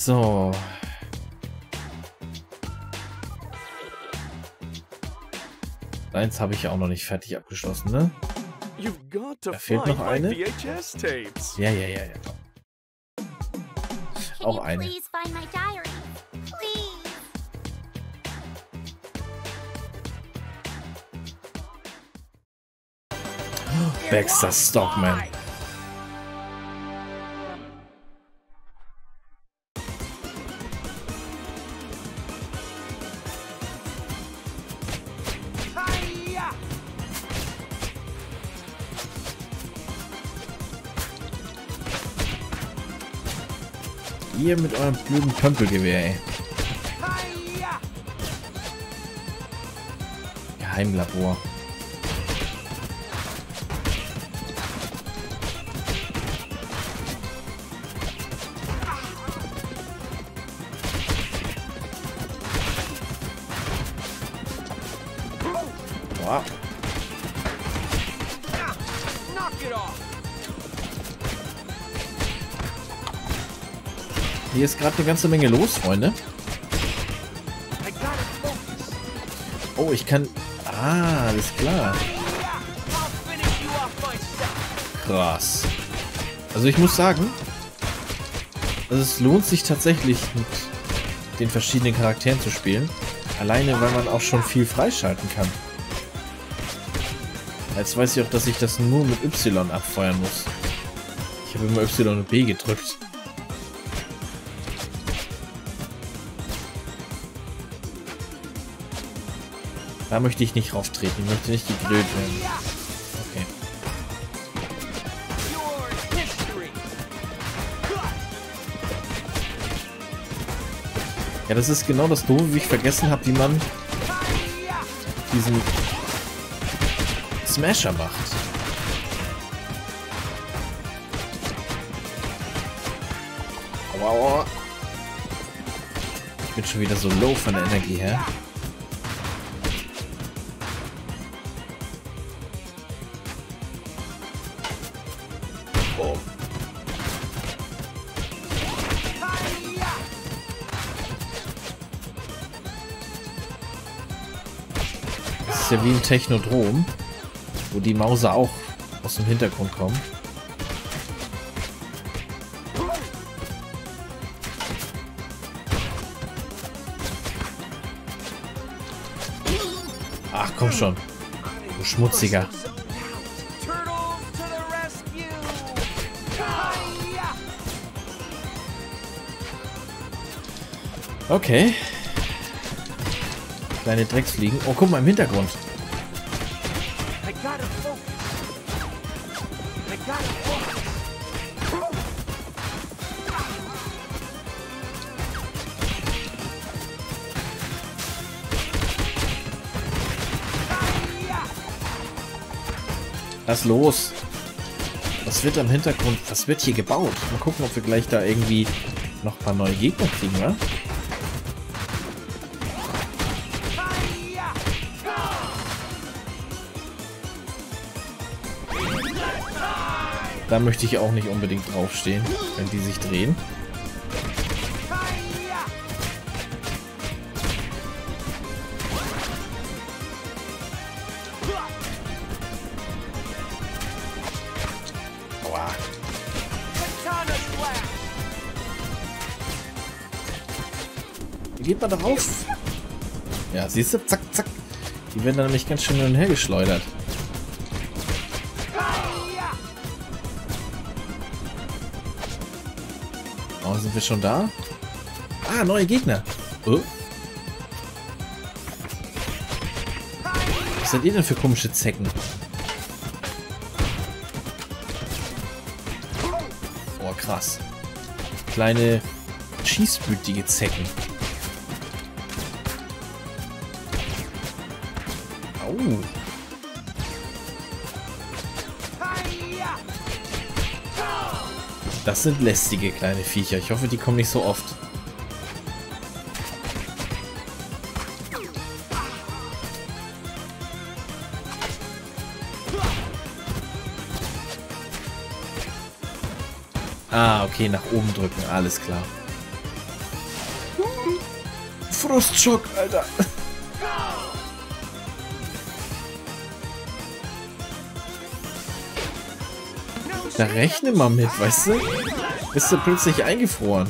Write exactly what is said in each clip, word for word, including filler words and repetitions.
So. Eins habe ich ja auch noch nicht fertig abgeschlossen, ne? Da fehlt noch eine. Ja, ja, ja, ja. Auch eine. Baxter Stockman. Ihr mit eurem blöden Pömpelgewehr, ey. Geheimlabor. Boah. Hier ist gerade eine ganze Menge los, Freunde. Oh, ich kann... Ah, alles klar. Krass. Also ich muss sagen, also es lohnt sich tatsächlich mit den verschiedenen Charakteren zu spielen. Alleine, weil man auch schon viel freischalten kann. Jetzt weiß ich auch, dass ich das nur mit Y abfeuern muss. Ich habe immer Y und B gedrückt. Da möchte ich nicht rauftreten. Ich möchte nicht gegrillt werden. Okay. Ja, das ist genau das Doofe, wie ich vergessen habe, wie man diesen Smasher macht. Aua, aua. Ich bin schon wieder so low von der Energie her. Das ist ja wie ein Technodrom, wo die Mauser auch aus dem Hintergrund kommen. Ach komm schon, du Schmutziger. Okay. Kleine Drecksfliegen. Oh, guck mal im Hintergrund. Lass los. Was wird am Hintergrund? Was wird hier gebaut? Mal gucken, ob wir gleich da irgendwie noch ein paar neue Gegner kriegen, wa? Da möchte ich auch nicht unbedingt draufstehen, wenn die sich drehen. Aua. Wie geht man da rauf? Ja, siehst du? Zack, zack. Die werden dann nämlich ganz schön hin und her geschleudert. Oh, sind wir schon da? Ah, neue Gegner. Oh. Was seid ihr denn für komische Zecken? Oh, krass. Kleine, schießbütige Zecken. Au. Das sind lästige kleine Viecher. Ich hoffe, die kommen nicht so oft. Ah, okay, nach oben drücken. Alles klar. Frustschock, Alter. Da rechne mal mit, weißt du? Bist du plötzlich eingefroren.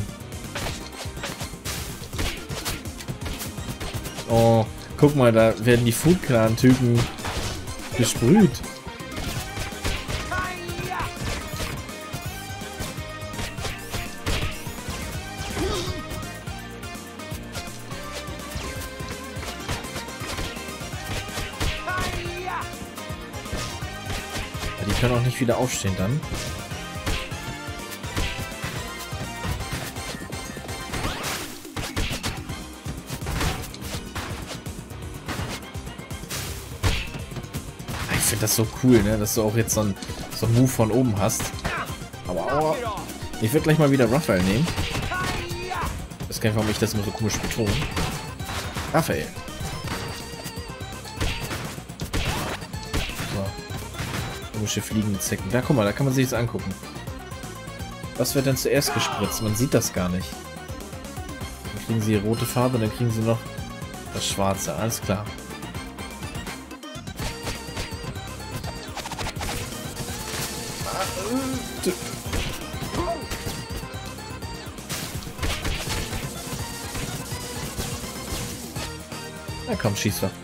Oh, guck mal, da werden die Food Clan Typen gesprüht. Die können auch nicht wieder aufstehen dann. Ich finde das so cool, ne? Dass du auch jetzt so einen so einen Move von oben hast. Aber aua. Ich würde gleich mal wieder Raphael nehmen. Ich weiß gar nicht, warum ich das immer so komisch betone. Raphael. Komische fliegende Zecken. Da, guck mal, da kann man sich das angucken. Was wird denn zuerst gespritzt? Man sieht das gar nicht. Dann kriegen sie die rote Farbe, dann kriegen sie noch das Schwarze. Alles klar. Na komm, schieß doch.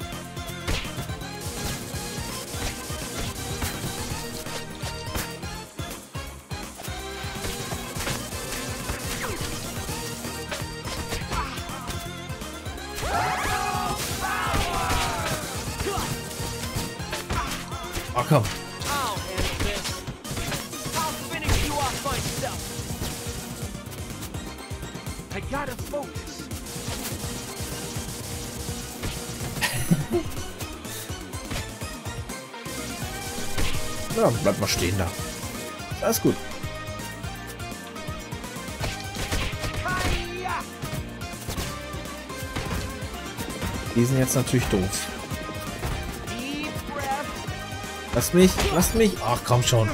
Oh, komm. Ja, bleib mal stehen da. Alles gut. Die sind jetzt natürlich doof. Lass mich, lass mich. Ach, komm schon.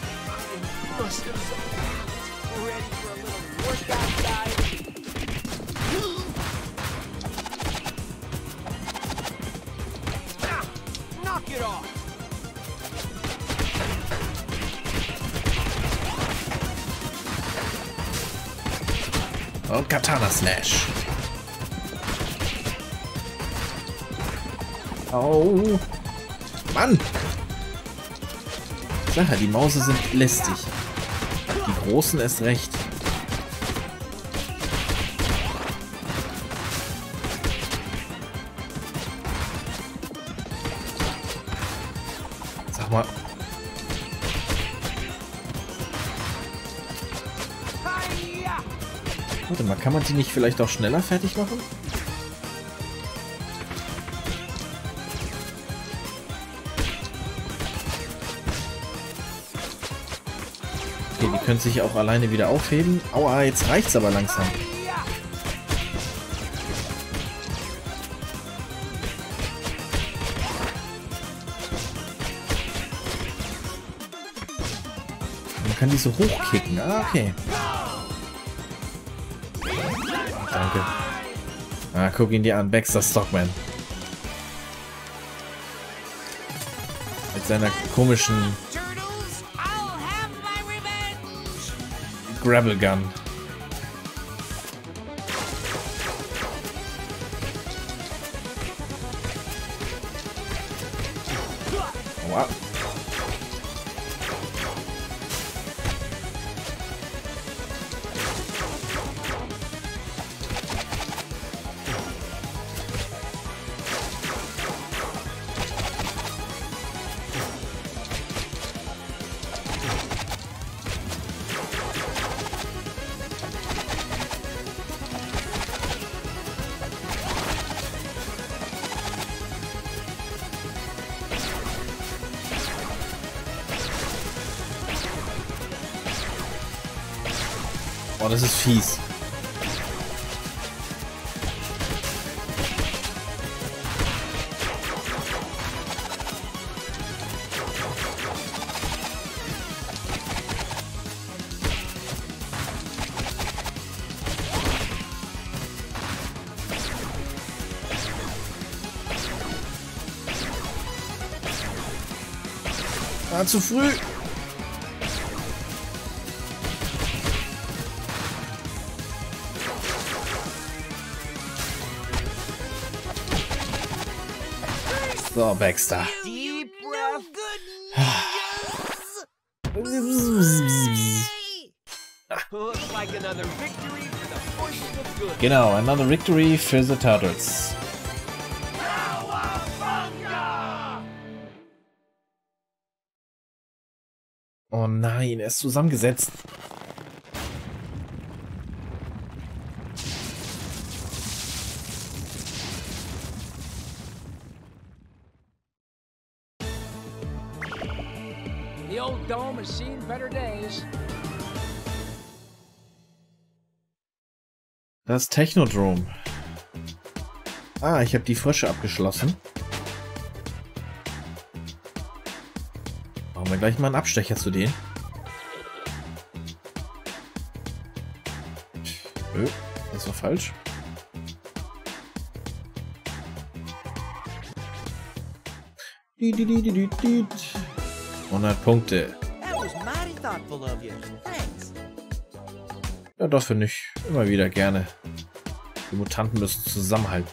Und Katana Slash. Au. Mann. Sache, die Mause sind lästig. Die Großen erst recht. Sag mal. Warte mal, kann man die nicht vielleicht auch schneller fertig machen? Okay, die können sich auch alleine wieder aufheben. Aua, jetzt reicht's aber langsam. Man kann die so hochkicken. Ah, okay. Danke. Ah, guck ihn dir an. Baxter Stockman. Mit seiner komischen Gravel Gun. Wow. Oh, das ist fies. Ah, zu früh. So, Baxter. Genau, another victory für the Turtles. Oh nein, er ist zusammengesetzt. The old dome has seen better days. Das Technodrome. Ah, ich habe die Frösche abgeschlossen. Machen wir gleich mal einen Abstecher zu denen. Nö, das war falsch. hundert Punkte. Ja, doch finde ich immer wieder gerne. Die Mutanten müssen zusammenhalten.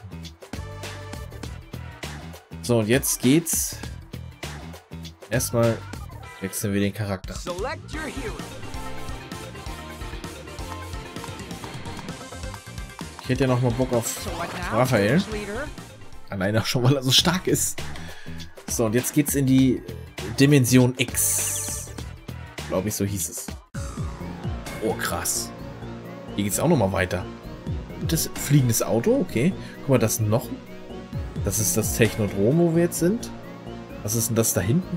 So, und jetzt geht's. Erstmal wechseln wir den Charakter. Ich hätte ja noch mal Bock auf Raphael. Alleine auch schon, weil er so stark ist. So, und jetzt geht's in die Dimension X. Glaube ich, so hieß es. Oh, krass. Hier geht's auch noch mal weiter. Das fliegendes Auto, okay. Guck mal, das noch. Das ist das Technodrom, wo wir jetzt sind. Was ist denn das da hinten?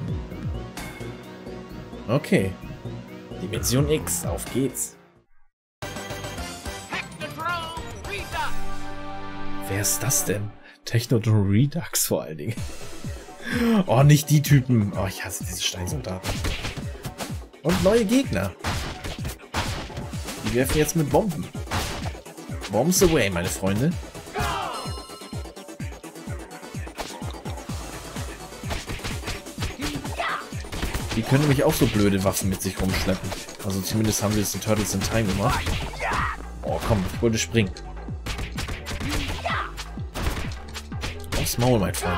Okay. Dimension X, auf geht's. Wer ist das denn? Technodrome Redux vor allen Dingen. Oh, nicht die Typen. Oh, ich hasse diese Steinsoldaten. Und neue Gegner. Die werfen jetzt mit Bomben. Bombs away, meine Freunde. Die können nämlich auch so blöde Waffen mit sich rumschleppen. Also zumindest haben wir es in Turtles in Time gemacht. Oh, komm, ich wollte springen. Aufs Maul, mein Freund.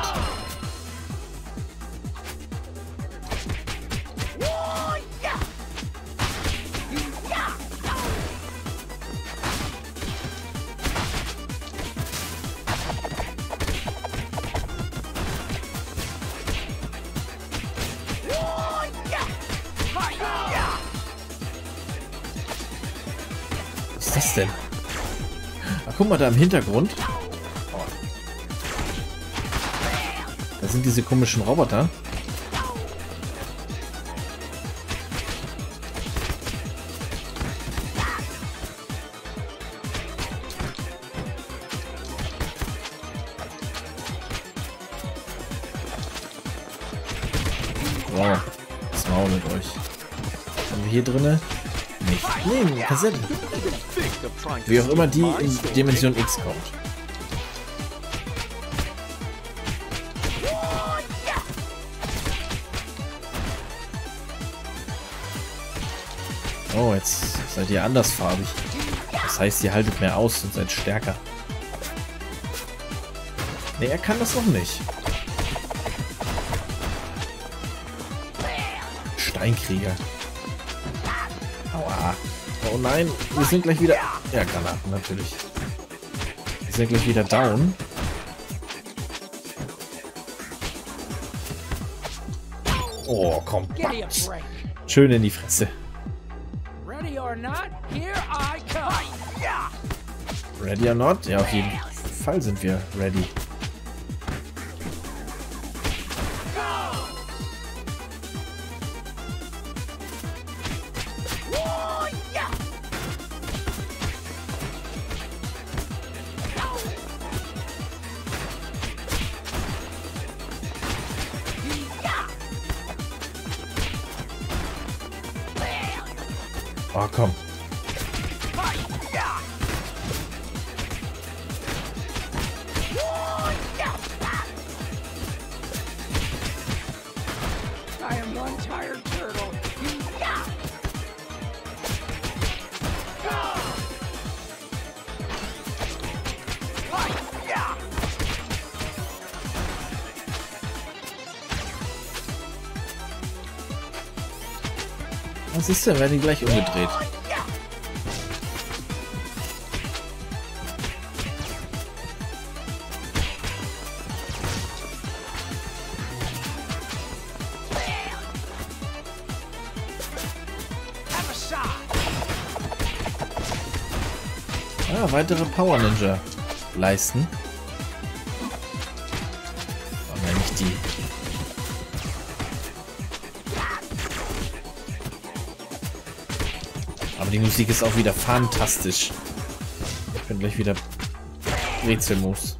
Was ist das denn? Ach, guck mal da im Hintergrund. Oh. Da sind diese komischen Roboter. Wow, das Maul mit euch. Was haben wir hier drinne? Nicht. Nee, Kassette. Wie auch immer die in Dimension X kommt. Oh, jetzt seid ihr andersfarbig. Das heißt, ihr haltet mehr aus und seid stärker. Nee, er kann das noch nicht. Steinkrieger. Aua. Oh nein, wir sind gleich wieder... Ja, Granaten natürlich. Wir sind gleich wieder down. Oh, komm. Schön in die Fresse. Ready or not, here I come. Ready or not? Ja, auf jeden Fall sind wir ready. Oh, komm. I am one tired turtle. Yeah. Yeah. Was ist denn, werden die gleich umgedreht? Ah, weitere Power Ninja leisten. Oh nein, nicht die. Aber die Musik ist auch wieder fantastisch. Ich bin gleich wieder Rätselmus.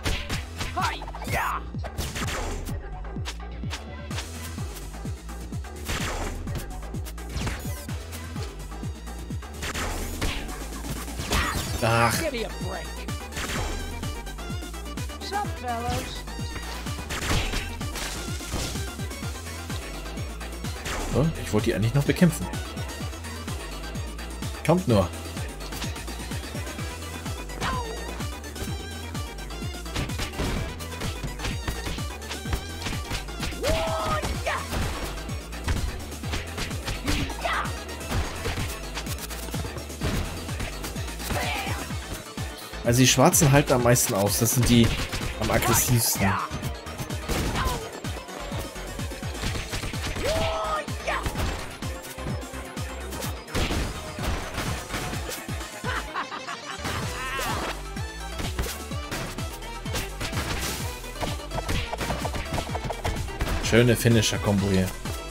Ach. Give me a break. Sup, fellas? So, ich wollte die eigentlich noch bekämpfen. Kommt nur. Also die Schwarzen halten am meisten aus. Das sind die am aggressivsten. Schöne Finisher-Kombo hier.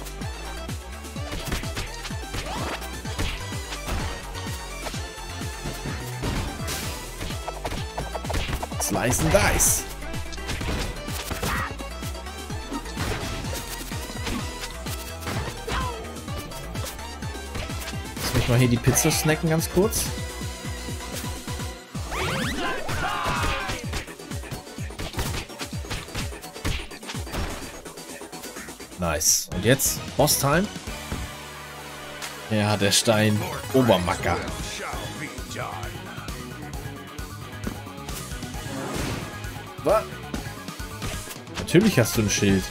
Slice and Dice. Lass mich mal hier die Pizza snacken ganz kurz. Nice. Und jetzt Boss-Time. Ja, der Stein Obermacker. Was? Natürlich hast du ein Schild.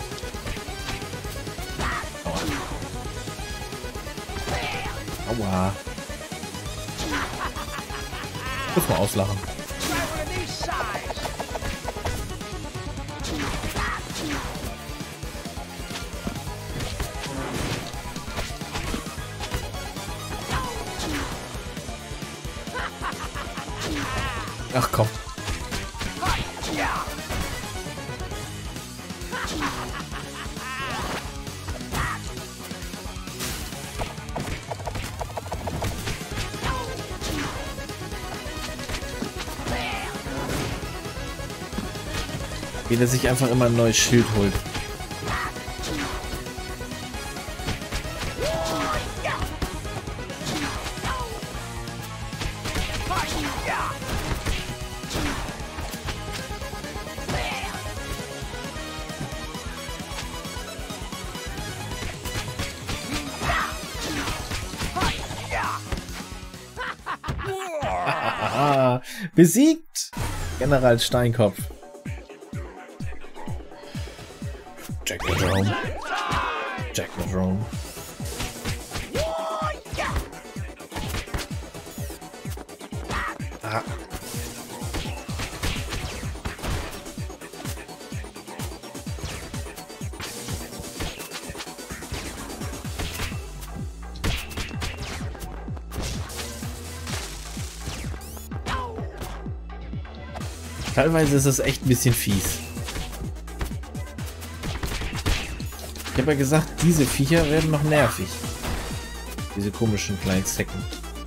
Aua. Muss mal auslachen. Ach komm. Wie der sich einfach immer ein neues Schild holt. Besiegt! General Steinkopf. Jack Madrone. Jack Madrone. Ah. Teilweise ist es echt ein bisschen fies. Ich habe ja gesagt, diese Viecher werden noch nervig. Diese komischen kleinen Zecken.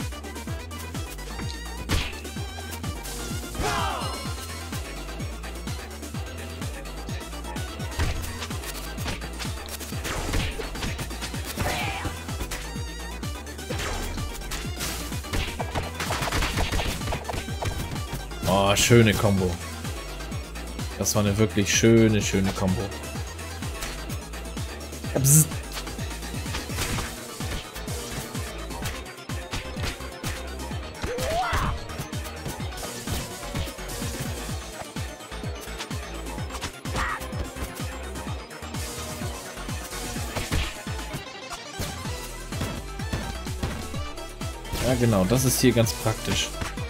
Oh, schöne Kombo. Das war eine wirklich schöne, schöne Kombo. Psst. Ja, genau, das ist hier ganz praktisch.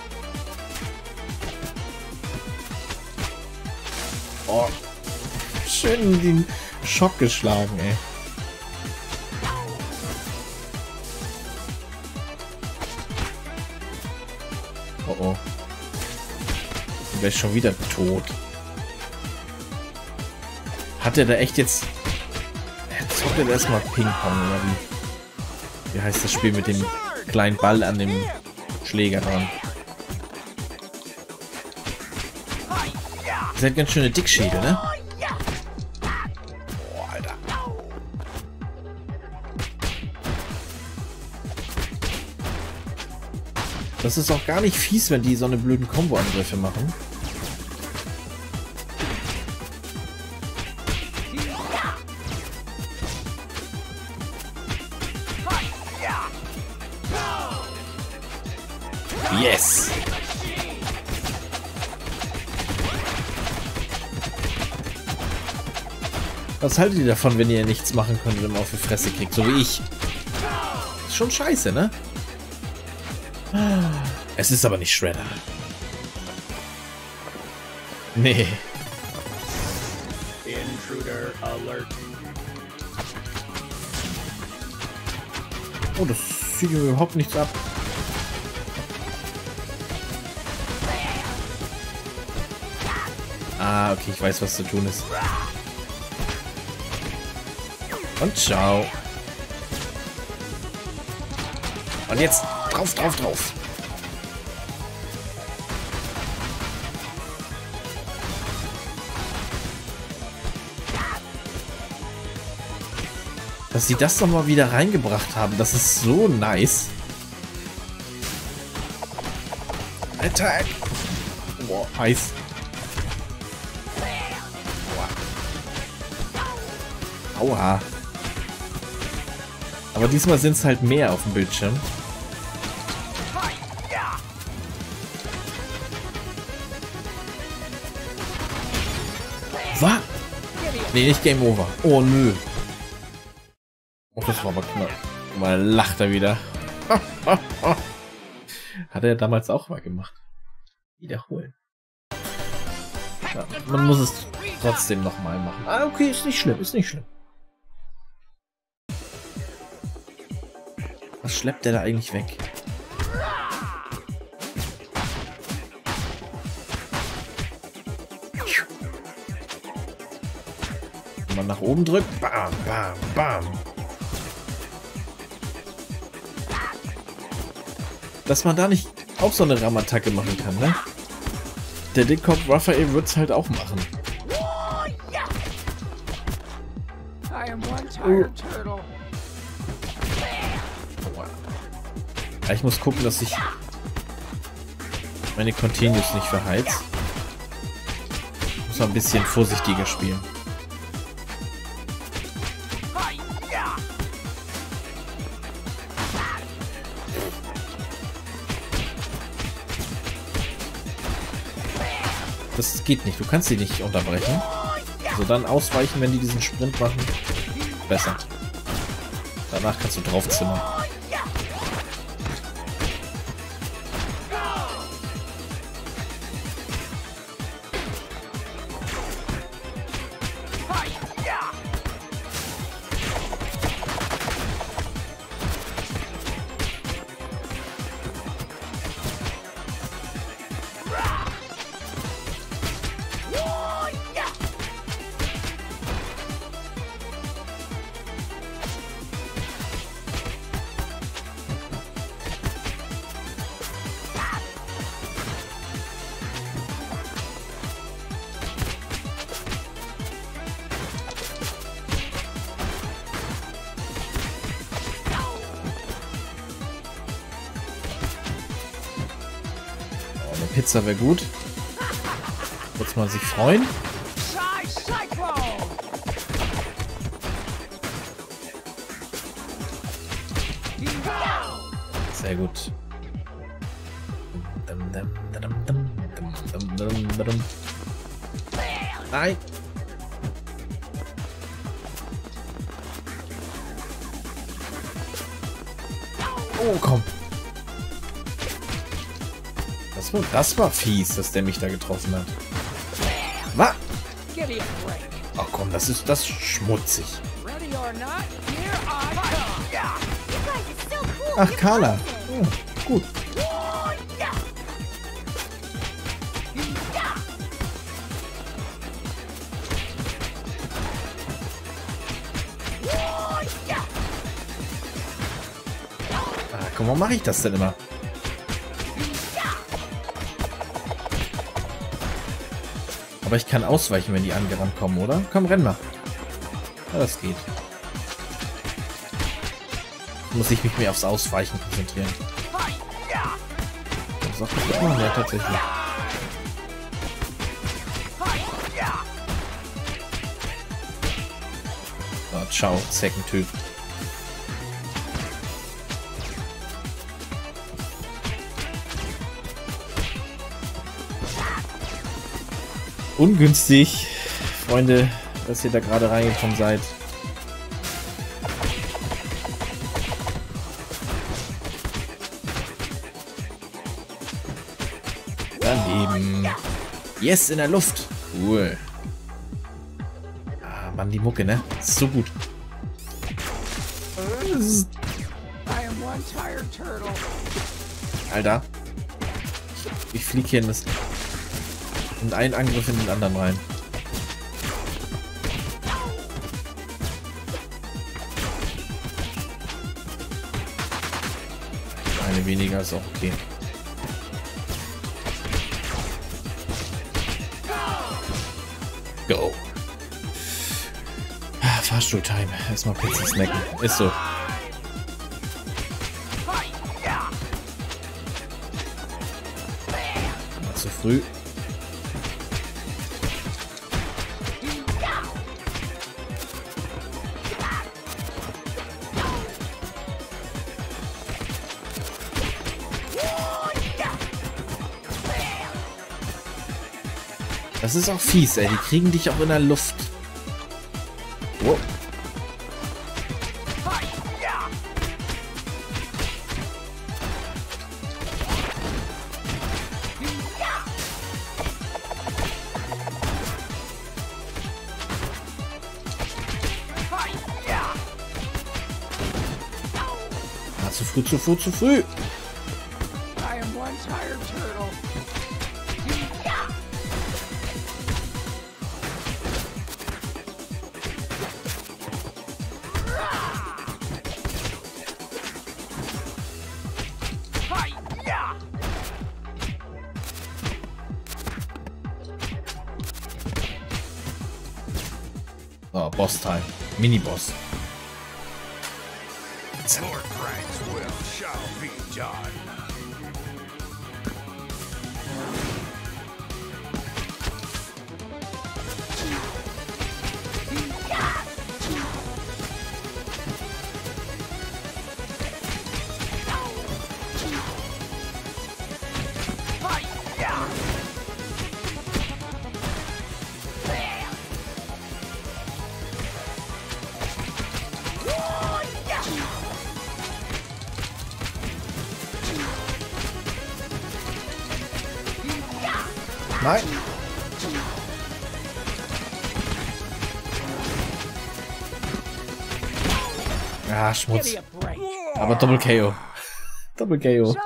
Oh, schön den Schock geschlagen, ey. Oh oh. Dann wäre ich schon wieder tot. Hat er da echt jetzt... Jetzt zockt er erstmal Ping-Pong, oder wie? Wie heißt das Spiel mit dem kleinen Ball an dem Schläger dran? Ihr seid ganz schöne Dickschädel, ne? Boah, Alter. Das ist auch gar nicht fies, wenn die so eine blöden Combo-Angriffe machen. Yes! Was haltet ihr davon, wenn ihr nichts machen könnt und immer auf die Fresse kriegt, so wie ich? Ist schon scheiße, ne? Es ist aber nicht Shredder. Nee. Intruder alert. Oh, das zieht mir überhaupt nichts ab. Ah, okay, ich weiß, was zu tun ist. Und ciao. Und jetzt drauf, drauf, drauf. Dass sie das doch mal wieder reingebracht haben, das ist so nice. Attack! Boah, heiß. Aua. Aber diesmal sind es halt mehr auf dem Bildschirm. Was? Nee, nicht Game Over. Oh, nö. Oh, das war aber knapp. Mal lacht er wieder. Hat er damals auch mal gemacht. Wiederholen. Ja, man muss es trotzdem nochmal machen. Ah, okay, ist nicht schlimm, ist nicht schlimm. Was schleppt der da eigentlich weg? Wenn man nach oben drückt, bam, bam, bam. Dass man da nicht auch so eine Rammattacke machen kann, ne? Der Dickkopf Raphael wird es halt auch machen. Oh. Ja, ich muss gucken, dass ich meine Continues nicht verheiz. Ich muss mal ein bisschen vorsichtiger spielen. Das geht nicht. Du kannst sie nicht unterbrechen. Also dann ausweichen, wenn die diesen Sprint machen. Besser. Danach kannst du draufzimmern. Pizza wäre gut. Jetzt mal sich freuen. Sehr gut. Nein. Oh, komm. Das war, das war fies, dass der mich da getroffen hat. Was? Ach komm, das ist das ist schmutzig. Ach, Carla. Ja, gut. Ah, komm, warum mache ich das denn immer? Aber ich kann ausweichen, wenn die angerannt kommen, oder? Komm, renn mal. Ja, das geht. Muss ich mich mehr aufs Ausweichen konzentrieren. Soll ich das machen? Ja, tatsächlich. So, ciao, Zeckentyp. Ungünstig, Freunde, dass ihr da gerade reingekommen seid. Daneben. Yes, in der Luft. Cool. Ah, Mann, die Mucke, ne? Das ist so gut. Alter. Ich fliege hier in das... in einen Angriff in den anderen rein. Eine weniger ist auch okay. Go. Fahrstuhl-Time. Erstmal Pizza snacken. Ist so. War zu früh. Das ist auch fies, ey. Die kriegen dich auch in der Luft. Wow. Ah, zu früh, zu früh, zu früh. Oh, Boss-Time. Mini-Boss. Lord Frank's will shall be done. Nein. Ah, Schmutz. Aber Doppel K O. Doppel K O.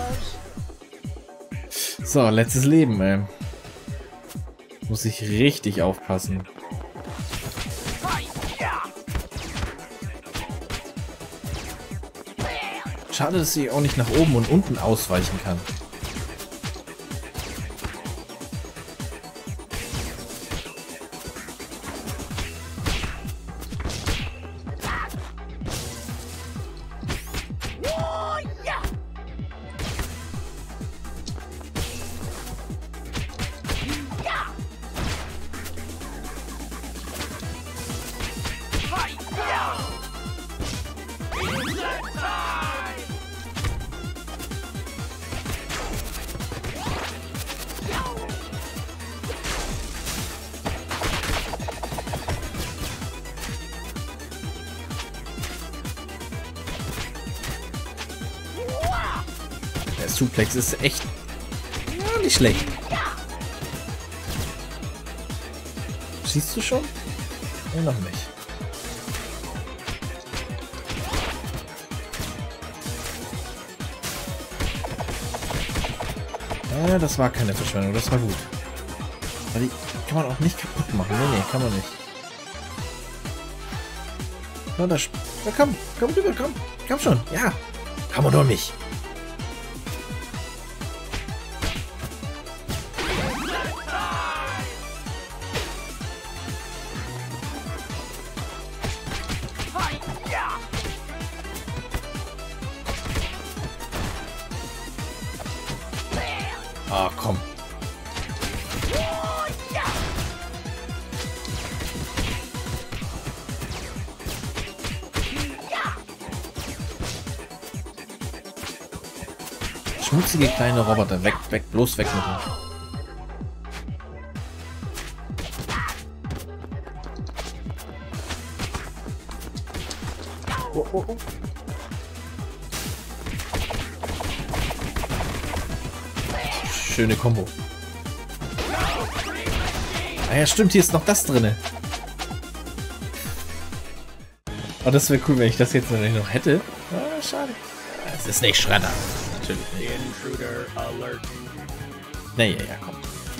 So, letztes Leben, ey. Muss ich richtig aufpassen. Schade, dass ich auch nicht nach oben und unten ausweichen kann. Der Suplex ist echt nicht schlecht. Schießt du schon? Nee, noch nicht. Ja, das war keine Verschwendung, das war gut. Aber die kann man auch nicht kaputt machen. Nee, nee, kann man nicht. Na, da, da komm, komm rüber, komm. Komm schon, ja. Kann man doch nicht. Ah, komm. Schmutzige kleine Roboter, weg, weg, bloß weg mit ihm. Oh, oh, oh. Schöne Kombo. Ah ja, stimmt, hier ist noch das drinne. Oh, das wäre cool, wenn ich das jetzt noch hätte. Ah, schade. Das ist nicht Schredder. Natürlich nicht. Intruder alert. Nee, ja, ja, komm.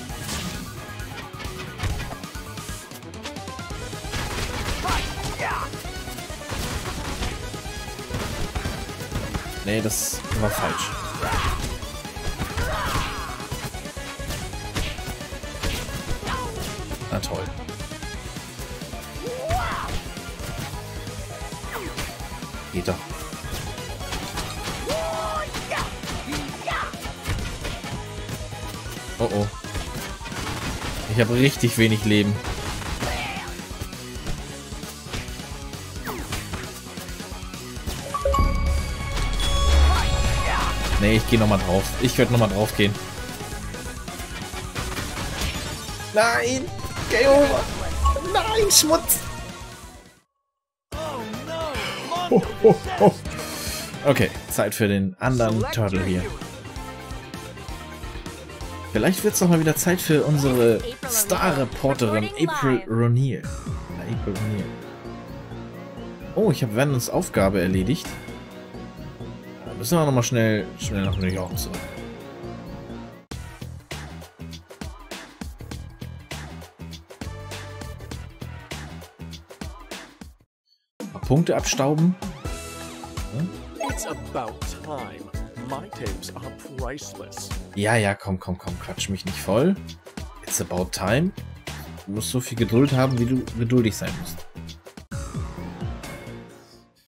Nee, das war falsch. Na toll. Geht doch. Oh oh. Ich habe richtig wenig Leben. Nee, ich gehe nochmal drauf. Ich werde nochmal drauf gehen. Nein! Geh over! Nein, Schmutz! Oh, oh, oh. Okay, Zeit für den anderen Turtle hier. Vielleicht wird es doch mal wieder Zeit für unsere Star-Reporterin April O'Neil. April O'Neil. Oh, ich habe Vannons Aufgabe erledigt. Da müssen wir noch mal schnell, schnell nach New York zurück. Punkte abstauben. Hm? It's about time. My tapes are priceless. Ja, ja, komm, komm, komm, quatsch mich nicht voll. It's about time. Du musst so viel Geduld haben, wie du geduldig sein musst.